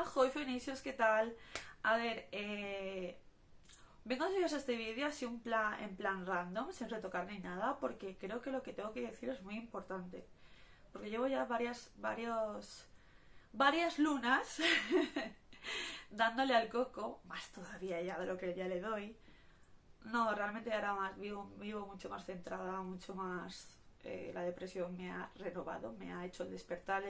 Hoy Fenicios, ¿qué tal? A ver, vengo a subiros este vídeo así en plan random, sin retocar ni nada, porque creo que lo que tengo que decir es muy importante. Porque llevo ya varias lunas dándole al coco, más todavía ya de lo que ya le doy. No, realmente ahora vivo mucho más centrada, mucho más... la depresión me ha renovado, me ha hecho el despertar.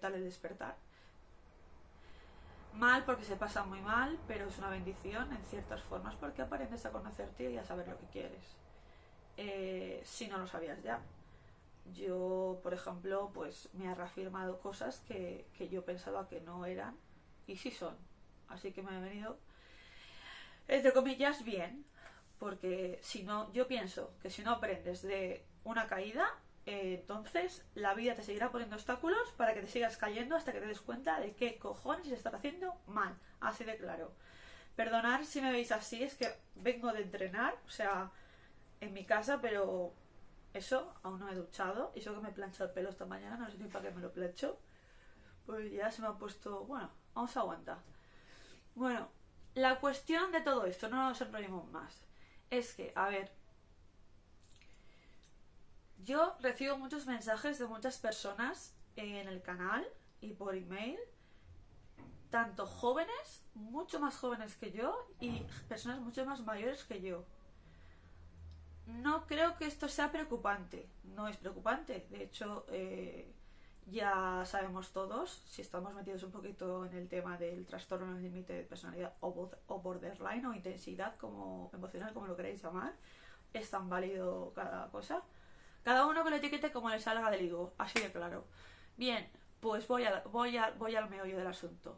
Mal porque se pasa muy mal, pero es una bendición en ciertas formas porque aprendes a conocerte y a saber lo que quieres. Si no lo sabías ya. Yo, por ejemplo, pues me ha reafirmado cosas que yo pensaba que no eran y sí son. Así que me ha venido, entre comillas, bien. Porque si no, yo pienso que si no aprendes de una caída, entonces la vida te seguirá poniendo obstáculos para que te sigas cayendo hasta que te des cuenta de qué cojones estás haciendo mal. Así de claro. Perdonad si me veis así, es que vengo de entrenar, o sea, en mi casa, pero eso, aún no he duchado. Y eso que me he planchado el pelo esta mañana, no sé ni para qué me lo plancho. Pues ya se me ha puesto... Bueno, vamos a aguantar. Bueno, la cuestión de todo esto, no nos enrollemos más. Es que, a ver, yo recibo muchos mensajes de muchas personas en el canal y por email, tanto jóvenes, mucho más jóvenes que yo, y personas mucho más mayores que yo. No creo que esto sea preocupante, no es preocupante, de hecho ya sabemos todos, si estamos metidos un poquito en el tema del trastorno del límite de personalidad o borderline o intensidad como emocional, como lo queréis llamar, es tan válido cada cosa. Cada uno que lo etiquete como le salga del higo, así de claro. Bien, pues voy al meollo del asunto.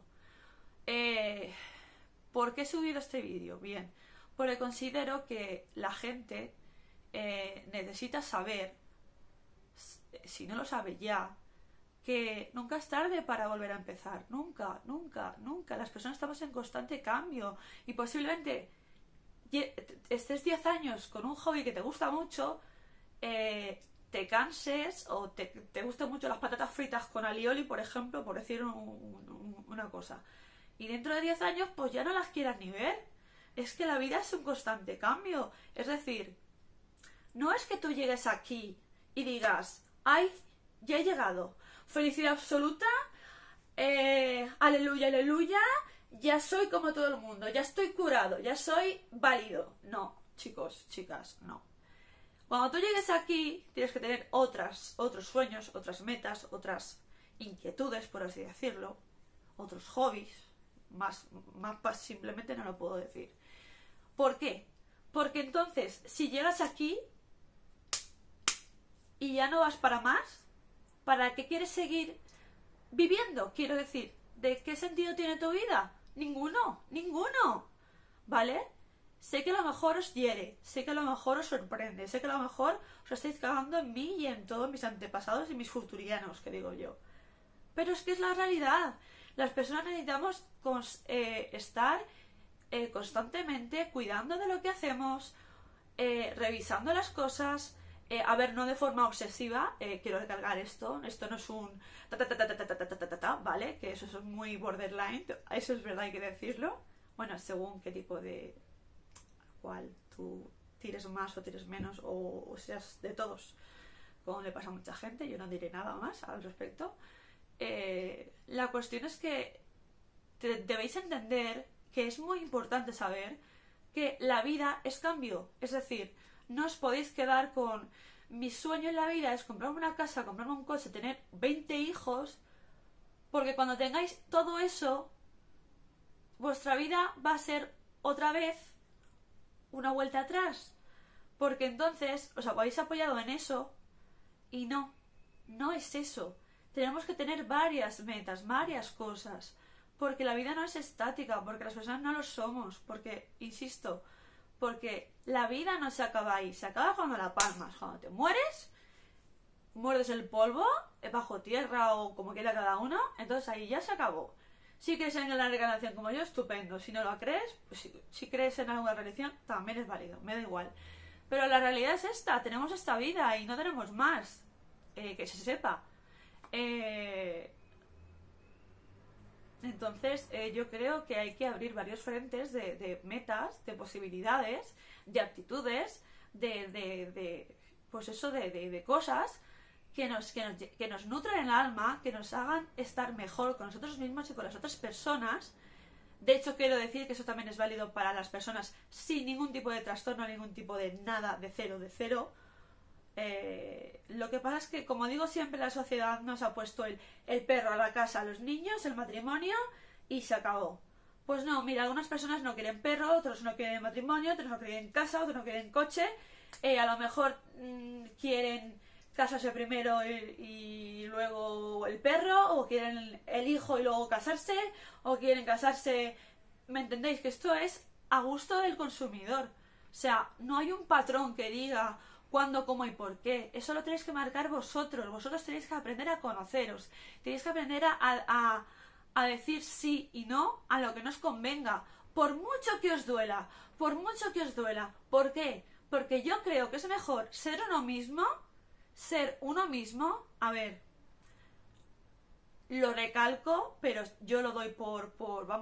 ¿Por qué he subido este vídeo? Bien, porque considero que la gente necesita saber, si no lo sabe ya, que nunca es tarde para volver a empezar. Nunca. Las personas estamos en constante cambio y posiblemente estés 10 años con un hobby que te gusta mucho, te canses o te gusten mucho las patatas fritas con alioli, por ejemplo, por decir una cosa. Y dentro de 10 años pues ya no las quieras ni ver. Es que la vida es un constante cambio. Es decir, no es que tú llegues aquí y digas, ¡ay, ya he llegado! Felicidad absoluta, aleluya, aleluya, ya soy como todo el mundo, ya estoy curado, ya soy válido. No, chicos, chicas, no. Cuando tú llegues aquí, tienes que tener otros sueños, otras metas, otras inquietudes, por así decirlo, otros hobbies, más simplemente no lo puedo decir. ¿Por qué? Porque entonces, si llegas aquí y ya no vas para más, ¿para qué quieres seguir viviendo? Quiero decir, ¿de qué sentido tiene tu vida? Ninguno. ¿Vale? Sé que a lo mejor os hiere, sé que a lo mejor os sorprende, sé que a lo mejor os estáis cagando en mí y en todos mis antepasados y mis futurianos, que digo yo. Pero es que es la realidad. Las personas necesitamos estar constantemente cuidando de lo que hacemos, revisando las cosas. A ver, no de forma obsesiva, quiero recargar esto no es un ¿vale? Que eso es muy borderline, eso es verdad, hay que decirlo. Bueno, según qué tipo de... cual tú tires más o tires menos o seas de todos, como le pasa a mucha gente, yo no diré nada más al respecto. La cuestión es que debéis entender que es muy importante saber que la vida es cambio, es decir, no os podéis quedar con mi sueño en la vida es comprarme una casa, comprarme un coche, tener 20 hijos, porque cuando tengáis todo eso, vuestra vida va a ser otra vez una vuelta atrás, porque entonces os habéis apoyado en eso y no es eso. Tenemos que tener varias metas, varias cosas, porque la vida no es estática, porque las personas no lo somos, porque, insisto, porque la vida no se acaba ahí, se acaba cuando la palmas, cuando te muerdes el polvo, bajo tierra o como quiera cada uno, entonces ahí ya se acabó. Si crees en la reencarnación como yo, estupendo. Si no lo crees, pues si crees en alguna religión, también es válido, me da igual. Pero la realidad es esta, tenemos esta vida y no tenemos más, que se sepa. Entonces, yo creo que hay que abrir varios frentes de metas, de posibilidades, de actitudes, pues eso, de cosas que nos nutren el alma, que nos hagan estar mejor con nosotros mismos y con las otras personas. De hecho, quiero decir que eso también es válido para las personas sin ningún tipo de trastorno, ningún tipo de nada, de cero. Lo que pasa es que, como digo siempre, la sociedad nos ha puesto el perro a la casa, a los niños, el matrimonio y se acabó. Pues no, mira, algunas personas no quieren perro, otros no quieren matrimonio, otros no quieren casa, otros no quieren coche, a lo mejor quieren casarse primero y luego el perro, o quieren el hijo y luego casarse, o quieren casarse. ¿Me entendéis? Que esto es a gusto del consumidor. O sea, no hay un patrón que diga cuándo, cómo y por qué. Eso lo tenéis que marcar vosotros. Vosotros tenéis que aprender a conoceros. Tenéis que aprender a decir sí y no a lo que no os convenga. Por mucho que os duela. Por mucho que os duela. ¿Por qué? Porque yo creo que es mejor ser uno mismo. Ser uno mismo. A ver. Lo recalco, pero yo lo doy por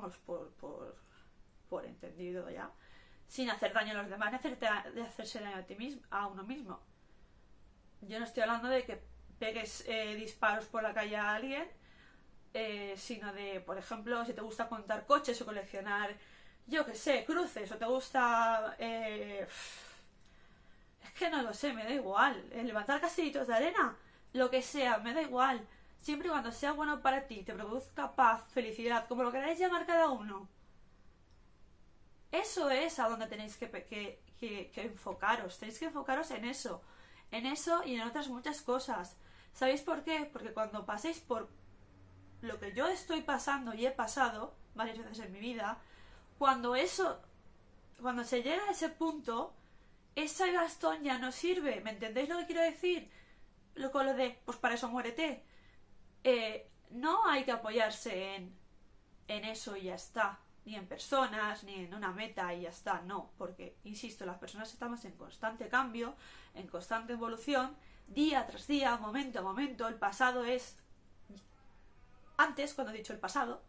entendido ya. Sin hacer daño a los demás, de hacerse daño a uno mismo. Yo no estoy hablando de que pegues disparos por la calle a alguien, sino de, por ejemplo, si te gusta contar coches o coleccionar, yo que sé, cruces, o te gusta... es que no lo sé, me da igual. Levantar castillitos de arena, lo que sea, me da igual. Siempre y cuando sea bueno para ti, te produzca paz, felicidad, como lo queráis llamar cada uno. Eso es a donde tenéis que enfocaros. Tenéis que enfocaros en eso y en otras muchas cosas. ¿Sabéis por qué? Porque cuando paséis por lo que yo estoy pasando y he pasado varias veces en mi vida, cuando se llega a ese punto, ese bastón ya no sirve. ¿Me entendéis lo que quiero decir? Con lo de, pues para eso muérete. No hay que apoyarse en eso y ya está. Ni en personas, ni en una meta y ya está, no, porque, insisto, las personas estamos en constante cambio, en constante evolución, día tras día, momento a momento. El pasado es antes, cuando he dicho el pasado,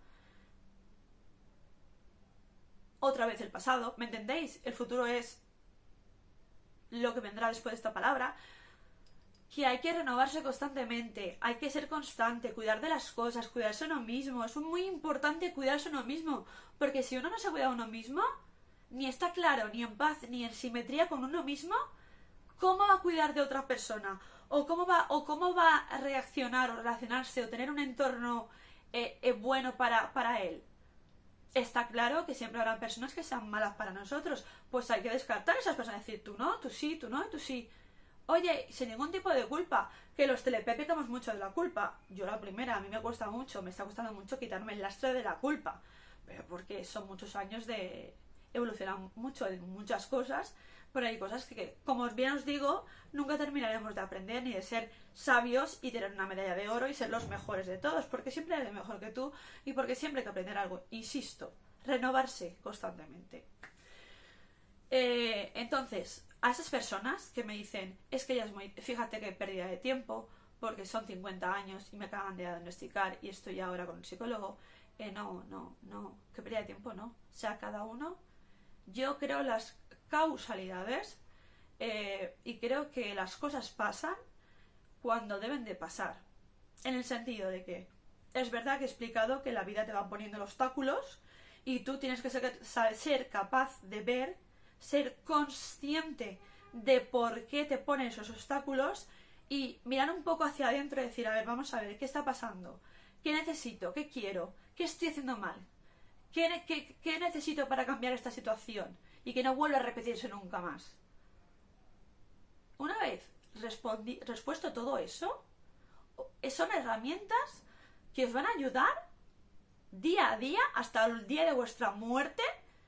otra vez el pasado, ¿me entendéis? El futuro es lo que vendrá después de esta palabra. Que hay que renovarse constantemente, hay que ser constante, cuidar de las cosas, cuidarse a uno mismo. Es muy importante cuidarse a uno mismo, porque si uno no se cuida a uno mismo, ni está claro, ni en paz, ni en simetría con uno mismo, ¿cómo va a cuidar de otra persona? ¿O cómo va a reaccionar o relacionarse o tener un entorno bueno para él? Está claro que siempre habrá personas que sean malas para nosotros, pues hay que descartar esas personas, decir tú no, tú sí, tú no y tú sí. Oye, sin ningún tipo de culpa, que los telepé pecamos mucho de la culpa. Yo la primera, a mí me está costando mucho quitarme el lastre de la culpa, pero porque son muchos años de evolucionar mucho en muchas cosas, pero hay cosas que, como bien os digo, nunca terminaremos de aprender ni de ser sabios y tener una medalla de oro y ser los mejores de todos, porque siempre hay alguien mejor que tú y porque siempre hay que aprender algo. Insisto, renovarse constantemente. Entonces, a esas personas que me dicen, es que ya es muy... Fíjate que pérdida de tiempo, porque son 50 años y me acaban de diagnosticar y estoy ahora con un psicólogo. No, que pérdida de tiempo no. O sea, cada uno... Yo creo las causalidades y creo que las cosas pasan cuando deben de pasar. En el sentido de que es verdad que he explicado que la vida te va poniendo obstáculos y tú tienes que ser capaz de ver, ser consciente de por qué te ponen esos obstáculos y mirar un poco hacia adentro y decir, a ver, vamos a ver, ¿qué está pasando? ¿Qué necesito? ¿Qué quiero? ¿Qué estoy haciendo mal? ¿Qué necesito para cambiar esta situación? Y que no vuelva a repetirse nunca más. Una vez respuesto todo eso, son herramientas que os van a ayudar día a día, hasta el día de vuestra muerte,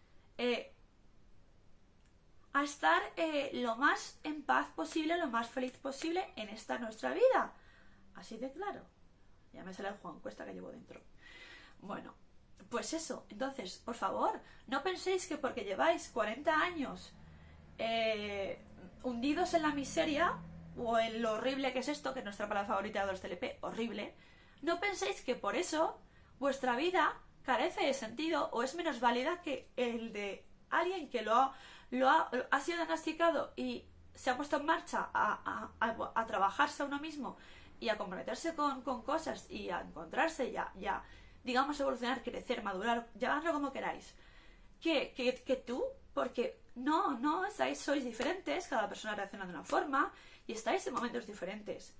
a estar lo más en paz posible, lo más feliz posible en esta nuestra vida. Así de claro. Ya me sale el Juan Cuesta que llevo dentro. Bueno, pues eso. Entonces, por favor, no penséis que porque lleváis 40 años hundidos en la miseria o en lo horrible que es esto, que es nuestra palabra favorita de los TLP, horrible, no penséis que por eso vuestra vida carece de sentido o es menos válida que el de alguien que ha sido diagnosticado y se ha puesto en marcha a trabajarse a uno mismo y a comprometerse con cosas y a encontrarse y a, digamos, evolucionar, crecer, madurar, llamadlo como queráis, que tú, porque no sois diferentes, cada persona reacciona de una forma y estáis en momentos diferentes.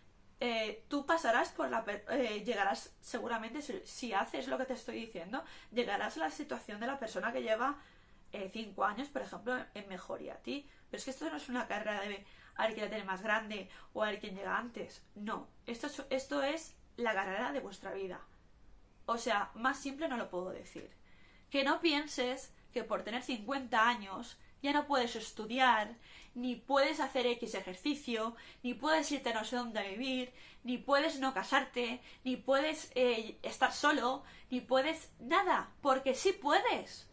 Tú pasarás por llegarás seguramente, si haces lo que te estoy diciendo, llegarás a la situación de la persona que lleva 5 años, por ejemplo, en mejoría a ti. Pero es que esto no es una carrera de a ver quién la tiene más grande o a ver quién llega antes. No, esto es la carrera de vuestra vida. O sea, más simple no lo puedo decir. Que no pienses que por tener 50 años ya no puedes estudiar, ni puedes hacer X ejercicio, ni puedes irte a no sé dónde a vivir, ni puedes no casarte, ni puedes estar solo, ni puedes nada, porque sí puedes.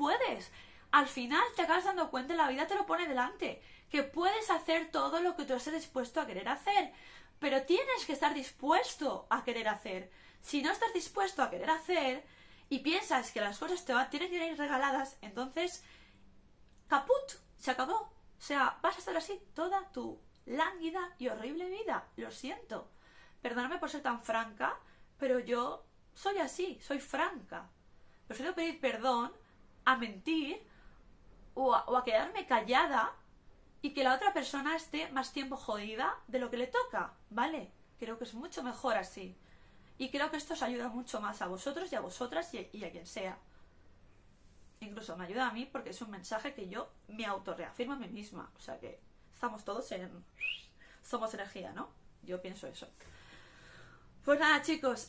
Al final te acabas dando cuenta, la vida te lo pone delante, que puedes hacer todo lo que tú estés dispuesto a querer hacer, pero tienes que estar dispuesto a querer hacer. Si no estás dispuesto a querer hacer y piensas que las cosas tienen que ir regaladas, entonces caput, se acabó. O sea, vas a estar así toda tu lánguida y horrible vida. Lo siento. Perdóname por ser tan franca, pero yo soy así, soy franca. Prefiero pedir perdón a mentir o a quedarme callada y que la otra persona esté más tiempo jodida de lo que le toca, ¿vale? Creo que es mucho mejor así. Y creo que esto os ayuda mucho más a vosotros y a vosotras y a quien sea. Incluso me ayuda a mí porque es un mensaje que yo me autorreafirmo a mí misma. O sea que estamos todos somos energía, ¿no? Yo pienso eso. Pues nada, chicos,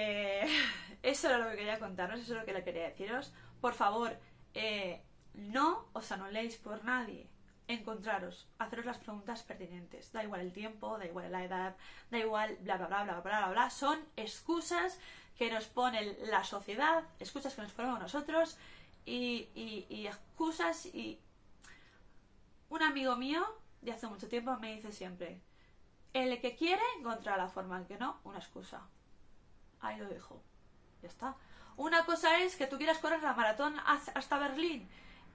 eso era lo que quería contaros, eso es lo que le quería deciros. Por favor, no os anuléis por nadie. Encontraros, haceros las preguntas pertinentes. Da igual el tiempo, da igual la edad, da igual bla bla bla bla bla bla bla. Son excusas que nos pone la sociedad, excusas que nos ponemos nosotros y excusas. Y un amigo mío de hace mucho tiempo me dice siempre: el que quiere encontrar la forma, el que no, una excusa. Ahí lo dejo, ya está. Una cosa es que tú quieras correr la maratón hasta Berlín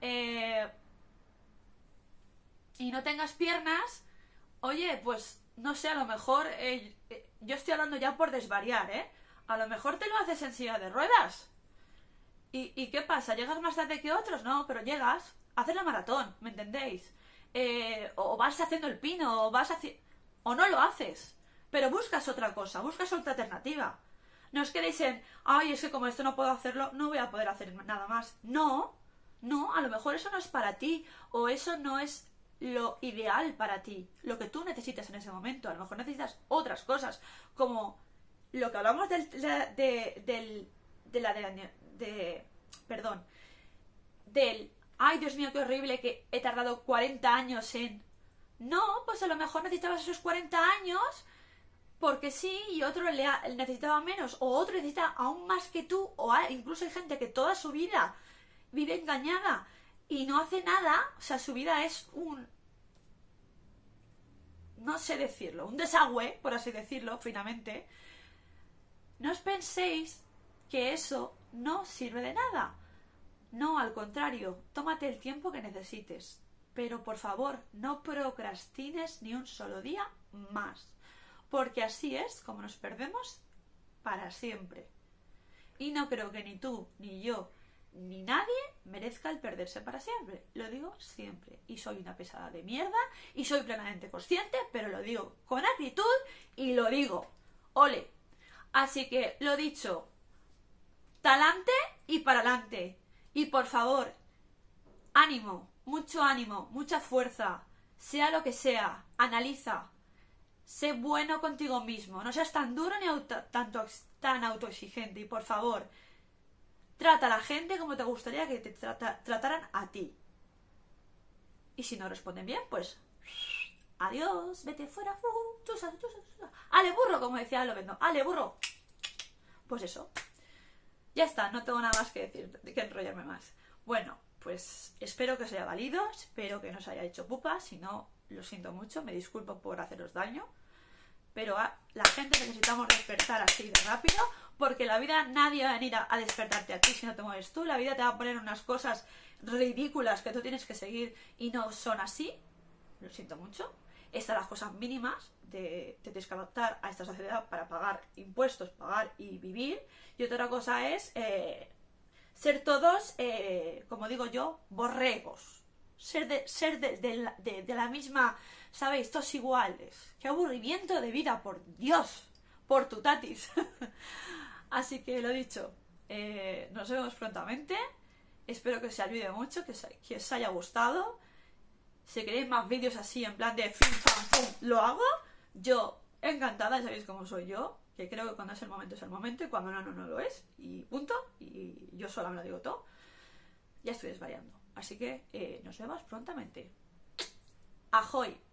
y no tengas piernas. Oye, pues no sé, a lo mejor yo estoy hablando ya por desvariar, a lo mejor te lo haces en silla de ruedas. ¿Y qué pasa? ¿Llegas más tarde que otros? No, pero llegas. Haces la maratón, ¿me entendéis? O vas haciendo el pino, o no lo haces, pero buscas otra cosa, buscas otra alternativa. No os quedéis en, ay, es que como esto no puedo hacerlo, no voy a poder hacer nada más. No, a lo mejor eso no es para ti, o eso no es lo ideal para ti, lo que tú necesitas en ese momento. A lo mejor necesitas otras cosas, como lo que hablamos ay, Dios mío, qué horrible, que he tardado 40 años en... No, pues a lo mejor necesitabas esos 40 años porque sí, y otro necesitaba menos, o otro necesita aún más que tú, o incluso hay gente que toda su vida vive engañada y no hace nada. O sea, su vida es no sé decirlo, un desagüe, por así decirlo, finamente. No os penséis que eso no sirve de nada. No, al contrario, tómate el tiempo que necesites. Pero por favor, no procrastines ni un solo día más. Porque así es como nos perdemos para siempre. Y no creo que ni tú, ni yo, ni nadie merezca el perderse para siempre. Lo digo siempre. Y soy una pesada de mierda y soy plenamente consciente, pero lo digo con actitud y lo digo. ¡Ole! Así que, lo dicho, talante y para adelante. Y por favor, ánimo, mucha fuerza, sea lo que sea, analiza, sé bueno contigo mismo, no seas tan duro ni tan autoexigente y por favor, trata a la gente como te gustaría que te trataran a ti. Y si no responden bien, pues adiós, vete fuera, chusa. Ale burro, como decía Lovendo, ale burro. Pues eso. Ya está, no tengo nada más que decir, que enrollarme más. Bueno, pues espero que os haya valido, espero que no os haya hecho pupa, si no, lo siento mucho, me disculpo por haceros daño, pero la gente necesitamos despertar así de rápido, porque la vida nadie va a venir a despertarte a ti si no te mueves tú. La vida te va a poner unas cosas ridículas que tú tienes que seguir y no son así. Lo siento mucho. Estas son las cosas mínimas te tienes que adaptar a esta sociedad para pagar impuestos, pagar y vivir. Y otra cosa es ser todos, como digo yo, borregos. Ser de la misma, ¿sabéis? Todos iguales. ¡Qué aburrimiento de vida, por Dios! Por tu tatis. Así que lo dicho, nos vemos prontamente. Espero que os ayude mucho, que os haya gustado. Si queréis más vídeos así, en plan de fum, pam, pum, lo hago. Yo encantada, sabéis cómo soy yo. Que creo que cuando es el momento y cuando no, no lo es. Y punto. Y yo sola me lo digo todo. Ya estoy desvariando. Así que nos vemos prontamente. ¡Ajoy!